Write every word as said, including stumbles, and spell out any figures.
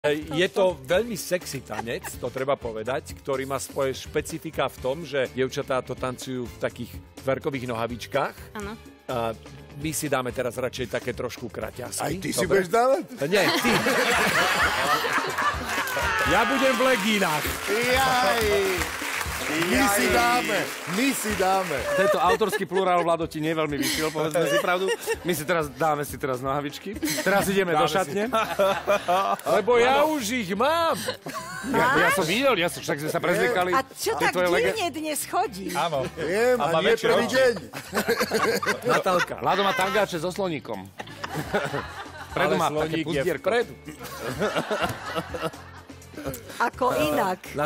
Je to veľmi sexy tanec, to treba povedať, ktorý má svoje špecifika v tom, že dievčatá to tancujú v takých tverkových nohavičkách. Áno. A my si dáme teraz radšej také trošku kraťasky. Aj ty si budeš dávať? Nie, ty. Ja budem v legínach. Jaj. My si dáme, my si dáme. Tento autorský plurál, Vlado, ti neveľmi vyšiel, povedzme si pravdu. My si teraz dáme si teraz nohavičky. Teraz ideme dáme do šatne. Lebo ja už ich mám. Ja, ja som videl, ja som, však sme sa prezliekali. A čo tak divne dnes chodí? Áno. Viem, a nie prvý deň. Natálka. Vlado má tangáče so sloníkom. Predu má také sloník je puzdierko. vpredu. Ako inak.